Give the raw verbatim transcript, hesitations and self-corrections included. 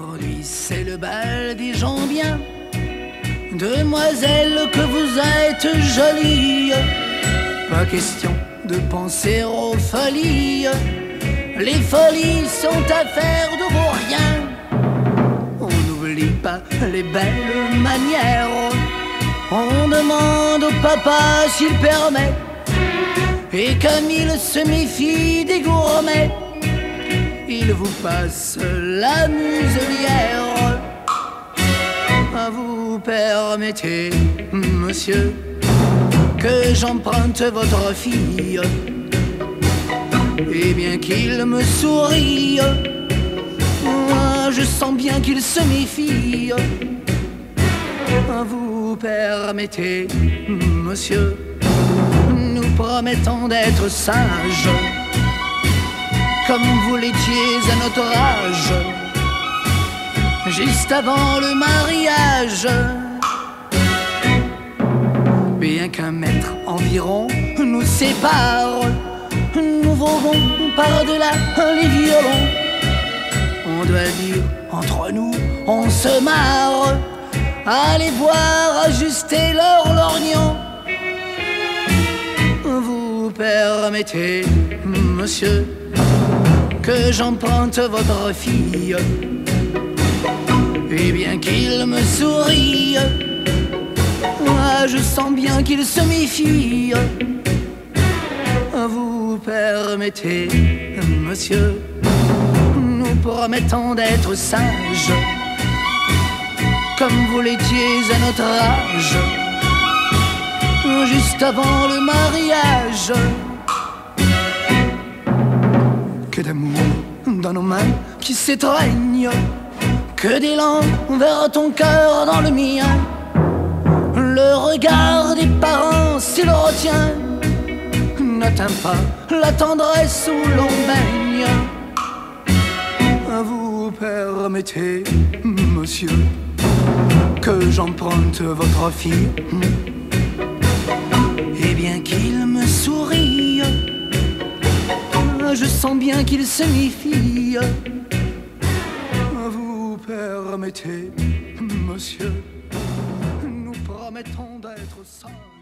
Aujourd'hui c'est le bal des gens bien. Demoiselle, que vous êtes jolie. Pas question de penser aux folies. Les folies sont affaires de vos riens. On n'oublie pas les belles manières. On demande au papa s'il permet. Et comme il se méfie des gourmets, il vous passe la muselière. Vous permettez, monsieur, que j'emprunte votre fille. Et bien qu'il me sourie, moi je sens bien qu'il se méfie. Vous permettez, monsieur, nous promettons d'être sages, comme vous l'étiez à notre âge, juste avant le mariage. Bien qu'un mètre environ nous sépare, nous volons par-delà les violons. On doit dire, entre nous, on se marre. Allez voir ajuster leur lorgnon. Vous permettez, monsieur, que j'emprunte votre fille. Et bien qu'il me sourie, moi je sens bien qu'il se méfie. Vous permettez, monsieur, nous promettons d'être sages, comme vous l'étiez à notre âge, juste avant le mariage. Que d'amour dans nos mains qui s'étreignent, que d'élan vers ton cœur dans le mien. Le regard des parents, s'il retient, n'atteint pas la tendresse où l'on baigne. Vous permettez, monsieur, que j'emprunte votre fille. Et bien qu'il me sourie, je sens bien qu'il se méfie. Vous permettez, monsieur, nous promettons d'être sages.